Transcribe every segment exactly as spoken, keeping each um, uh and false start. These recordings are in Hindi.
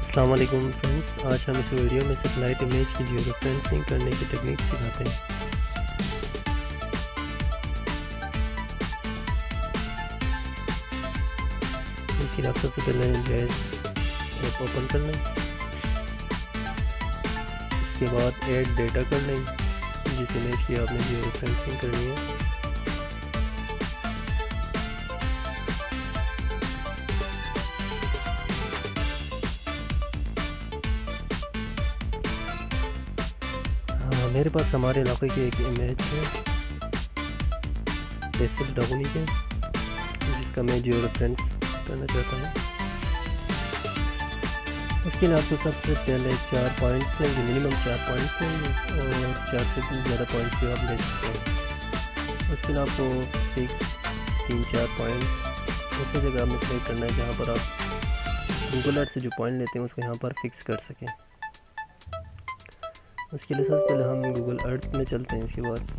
अस्सलाम वालेकुम फ्रेंड्स, आज हम इस वीडियो में सेटेलाइट इमेज की जियो रेफरेंसिंग करने की टेक्निक सिखाते हैं। इसके लिए सबसे पहले जैस ऐप ओपन कर लें। इसके बाद ऐड डेटा कर लें जिस इमेज की आपने जियो रेफरेंसिंग करनी है। मेरे पास हमारे इलाके की एक इमेज है तहसील डाउनी के, जिसका मैं जियो रेफरेंस करना चाहता हूँ। उसके लिए आपको सबसे पहले चार पॉइंट्स लेंगे, मिनिमम चार पॉइंट्स लेंगे और चार से ज़्यादा पॉइंट्स भी आप ले सकते हैं। उसके लिए आपको फिक्स तीन चार पॉइंट्स उसी जगह में सेलेक्ट करना है जहाँ पर आप गूगल अर्थ से जो पॉइंट लेते हैं उसको यहाँ पर फिक्स कर सकें। उसके लिए सबसे पहले हम गूगल अर्थ में चलते हैं। इसके बाद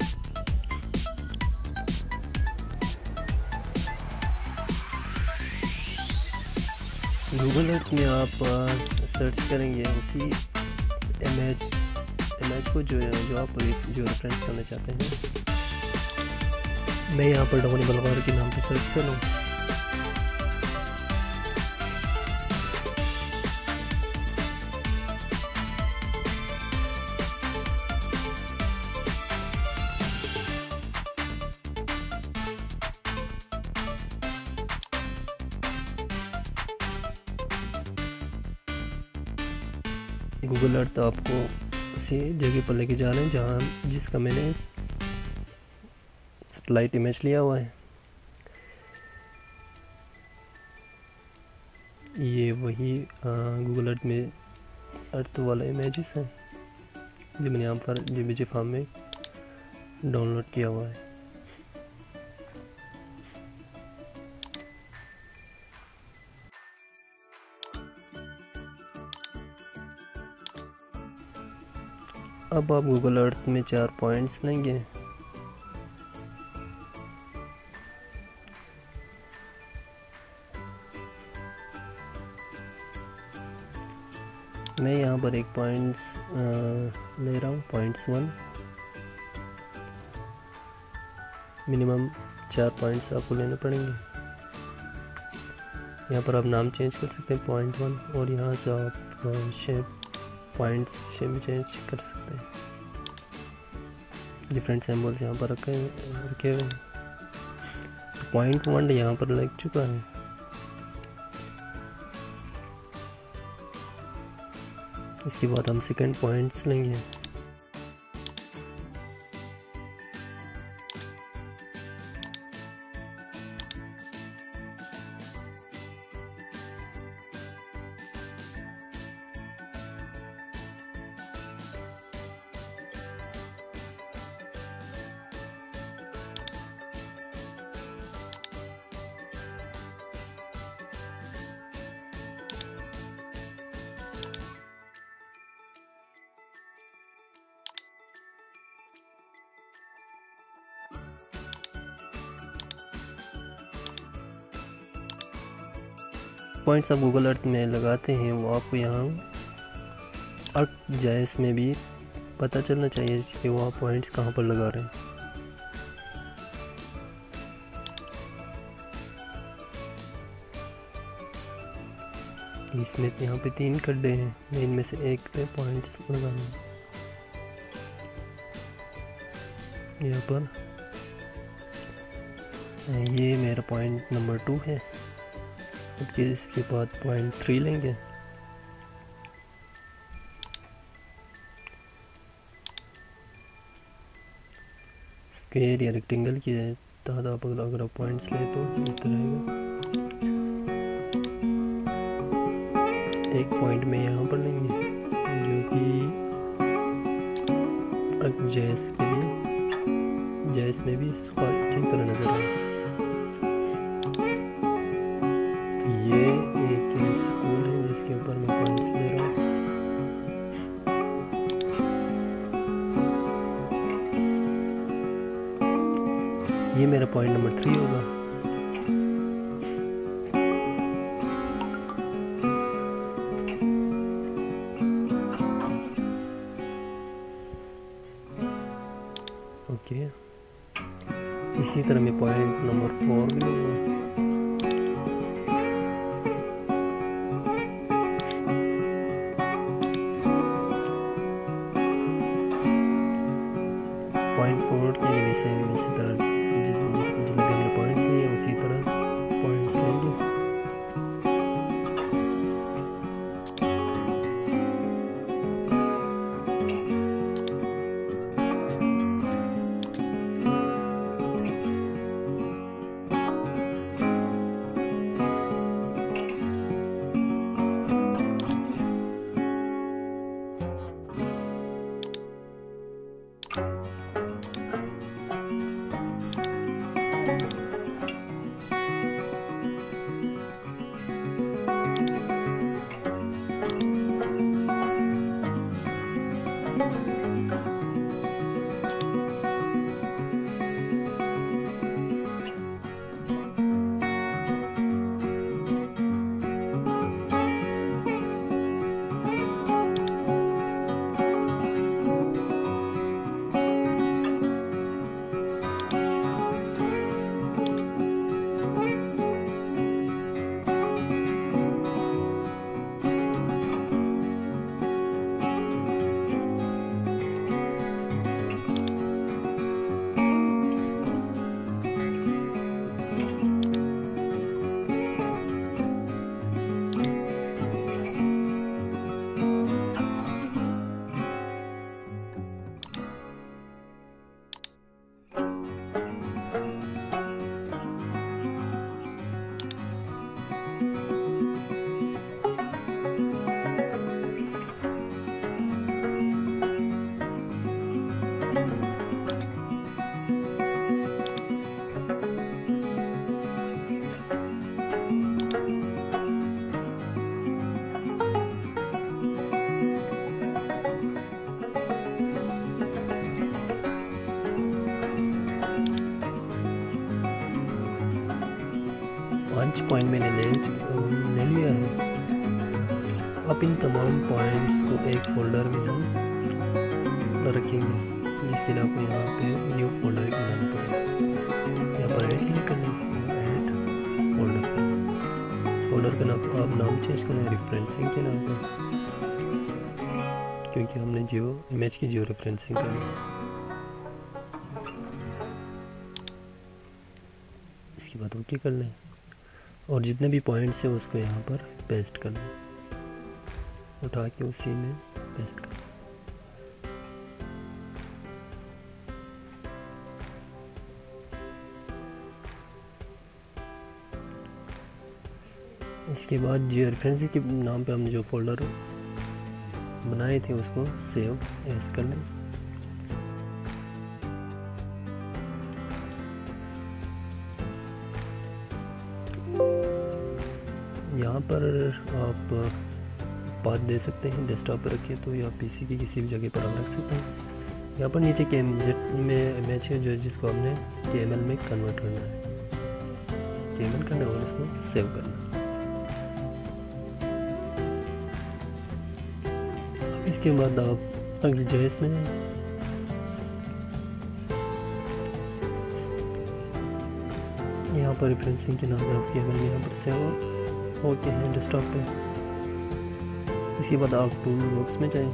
गूगल अर्थ में आप सर्च करेंगे उसी इमेज इमेज को जो जो आप जो रेफरेंस करना चाहते हैं। मैं यहाँ पर डोनी बलवार के नाम पर सर्च करूँ। गूगल अर्थ आपको उसी जगह पर लेके जा रहे हैं जहाँ जिसका मैंने सैटेलाइट इमेज लिया हुआ है। ये वही गूगल अर्थ में अर्थ वाला इमेजेस है जो मैंने यहाँ पर जेबीजी फार्म में डाउनलोड किया हुआ है। अब आप गूगल अर्थ में चार पॉइंट्स लेंगे। मैं यहाँ पर एक पॉइंट्स ले रहा हूँ, पॉइंट्स वन। मिनिमम चार पॉइंट्स आपको लेने पड़ेंगे। यहाँ पर आप नाम चेंज कर सकते हैं पॉइंट वन, और यहाँ से आप शेप पॉइंट्स शेप भी चेंज कर सकते हैं। डिफरेंट सिंबल्स यहाँ पर रखे रखे हुए हैं। पॉइंट वन यहाँ पर लग चुका है। इसके बाद हम सेकंड पॉइंट्स लेंगे। पॉइंट्स आप गूगल अर्थ में लगाते हैं वो आपको यहाँ अर्थ जायस में भी पता चलना चाहिए कि वो आप पॉइंट्स कहाँ पर लगा रहे हैं। इसमें यहाँ पे तीन गड्ढे हैं, इनमें से एक पे पॉइंट्स लगाने हैं। यहाँ पर ये मेरा पॉइंट नंबर टू है। इसके बाद पॉइंट थ्री लेंगे। स्क्वायर या रेक्टेंगल की तहत आप अगर आप पॉइंट्स ले तो इस रहेगा। एक पॉइंट में यहाँ पर लेंगे जो कि जैस के लिए जैस में भी ठीक तरह नजर आए। ये एक स्कूल है जिसके ऊपर मैं पॉइंट्स ले रहा हूँ। ये मेरा पॉइंट नंबर थ्री होगा। ओके, इसी तरह मैं पॉइंट नंबर फोर भी लूँगा। पॉइंट फोर के लिए भी सेम इसी तरह जितने भी हमने पॉइंट्स लिए उसी तरह पॉइंट्स लेंगे। पाँच पॉइंट मैंने ले ले लिया है। अब इन तमाम पॉइंट्स को एक फोल्डर में हम रखेंगे, जिसके लिए आपको यहाँ पे न्यू फोल्डर बनाना पड़ेगा। यहाँ पर ऐड क्लिक करना, ऐड फोल्डर फोल्डर का नाम आप नाम चेंज करना है रेफरेंसिंग के नाम पर, क्योंकि हमने जियो इमेज की जियो रेफरेंसिंग करनी है। इसके बाद ओके कर लें और जितने भी पॉइंट्स हैं उसको यहाँ पर पेस्ट कर लें, उठा के उसी में पेस्ट कर लें। इसके बाद जियो रेफरेंसिंग के नाम पे हमने जो फोल्डर बनाए थे उसको सेव एस कर लें। यहाँ पर आप पाथ दे सकते हैं, डेस्कटॉप पर रखिए तो या पीसी की किसी भी जगह पर आप रख सकते हैं। यहाँ पर नीचे के एमजेड में इमेज है जो जिसको हमने केएमएल में कन्वर्ट करना है, केएमएल करना है और इसको सेव करना है। इसके बाद आप अगर जो इसमें यहाँ पर रेफरेंसिंग के नाम पे आप केएमएल में यहाँ पर सेव होते हैं डेस्कटॉप पे। इसके बाद आप टूल बॉक्स में जाएं,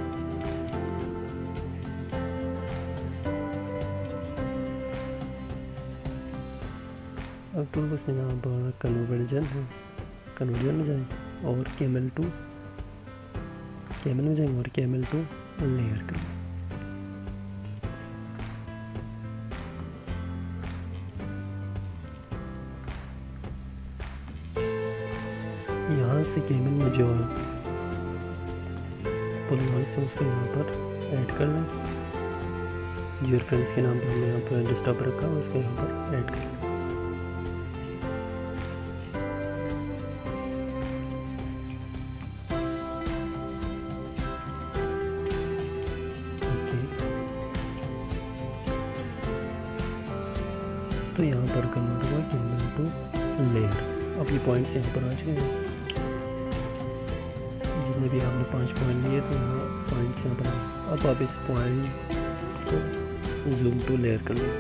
अब टूल बॉक्स में यहाँ पर कन्वर्जन है, कन्वर्जन में जाएं और केएमएल टू केएमएल में जाएंगे और केएमएल टू लेयर करें। यहाँ से केएमएल में जो पॉलीगॉन्स है उसको यहाँ पर ऐड कर लें। जियो रेफरेंस के नाम पे हमने यहाँ पर डेस्कटॉप रखा है उसको यहाँ पर ऐड कर लें। तो यहाँ पर कन्वर्ट हुआ केएमएल टू लेयर। अब ये पॉइंट्स यहाँ पर आ चुके हैं, जितने भी आपने पांच पॉइंट लिए थे यहाँ पॉइंट्स यहाँ पर आए। अब आप इस पॉइंट को जूम टू लेयर कर लो।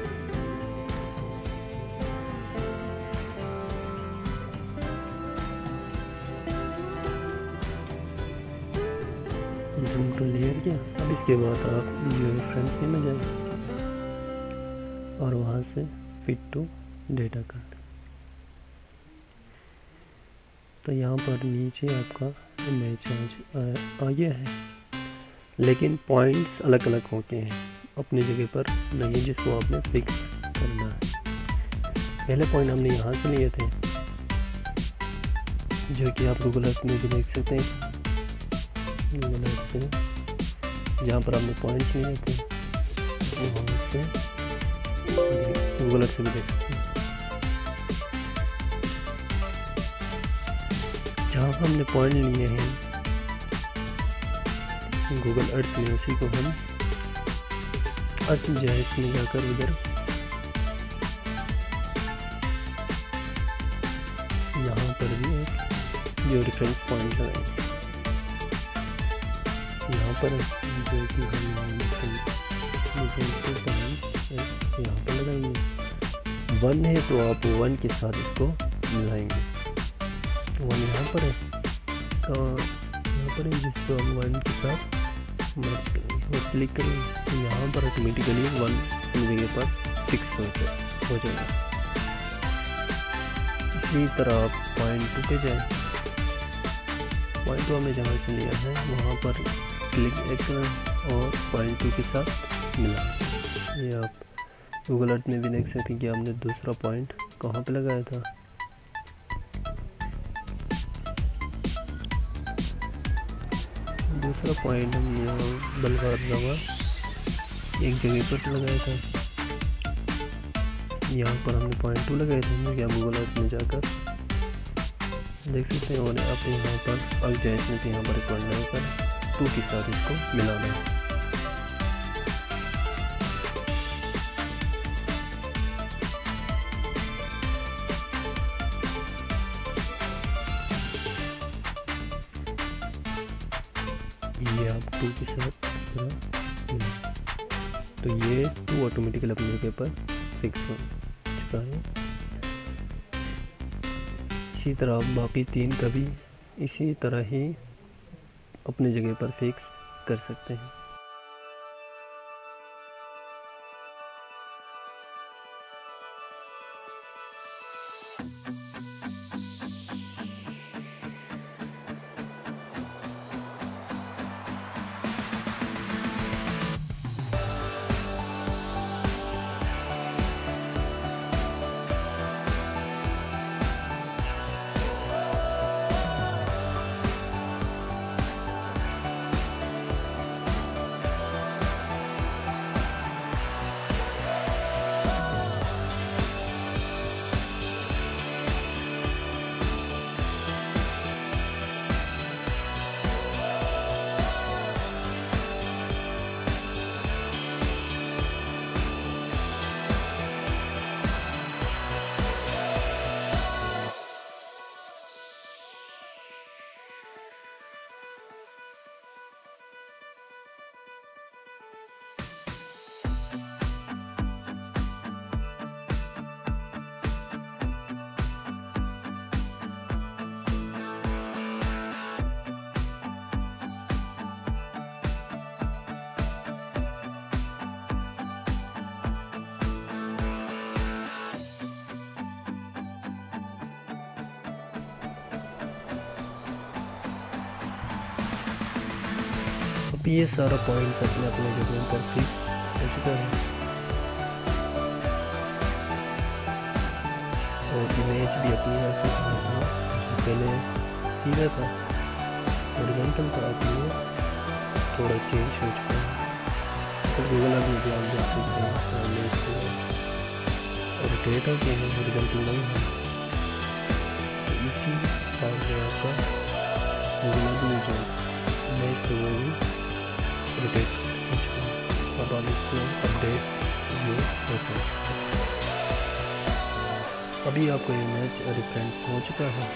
जूम टू लेयर किया। अब इसके बाद आप जो रेफरेंस में जाए और वहाँ से फिट टू डेटा कार्ड। तो यहाँ पर नीचे आपका इमेज आ, आ गया है, लेकिन पॉइंट्स अलग अलग होते हैं, अपनी जगह पर नहीं, जिसको आपने फिक्स करना है। पहले पॉइंट हमने यहाँ से लिए थे, जो कि आप गूगल अर्थ में भी देख सकते हैं। गूगल अर्थ से जहाँ पर आपने पॉइंट्स लिए थे वहाँ से गूगल अर्थ से भी देख सकते हैं। जहाँ हमने पॉइंट लिए हैं गूगल अर्थ में, उसी को हम अर्थ जैस में जाकर उधर यहाँ पर भी एक जो रेफरेंस पॉइंट लगाएंगे, यहाँ पर जो कि हम रेफरेंस पॉइंट यहाँ पर लगाएंगे। वन है तो आप वन के साथ इसको मिलाएंगे। वन यहाँ पर है तो यहाँ पर है, जिसको हम वन के साथ मर्ज करेंगे और क्लिक करेंगे तो यहाँ पर ऑटोमेटिकली वन अपनी जगह पर फिक्स हो जाए हो जाएगा। इसी तरह आप पॉइंट टू पे जाए। पॉइंट टू हमने जहाँ से लिया है वहाँ पर क्लिक एक करें और पॉइंट टू के साथ मिला। ये आप गूगल अर्थ में भी देख सकते हैं कि हमने दूसरा पॉइंट कहाँ पे लगाया था। दूसरा पॉइंट हम यहाँ बलवार जगह एक जगह पर लगाया था। यहाँ पर हमने पॉइंट टू लगाए थे, क्या गूगल अर्थ में जाकर देख सकते हैं। और आप यहाँ पर अब जैसे से यहाँ पर एक पॉइंट लगाकर टू के साथ इसको मिलाना है। ये आप टू के साथ इस तरह मिला तो ये टू ऑटोमेटिकली अपने जगह पर फिक्स हो चुका है। इसी तरह आप बाकी तीन का भी इसी तरह ही अपनी जगह पर फिक्स कर सकते हैं। ये सारा पॉइंट्स अपने अपने जगह पर फिक्स हो चुका है और इमेज भी अपनी यहाँ से पहले सीधा था हॉरिजॉन्टल था, अब ये थोड़ा चेंज हो चुका है। तो गूगल अर्थ में भी आप देख सकते हैं सामने इसको रोटेट होते हैं, हॉरिजॉन्टल नहीं है। तो इसी काम में आपका गूगल अर्थ में जो इमेज तो वो भी रोटेट हो चुका है। अब आप इसको अपडेट व्यू रेफरेंस, अभी आपको इमेज रेफरेंस हो चुका है।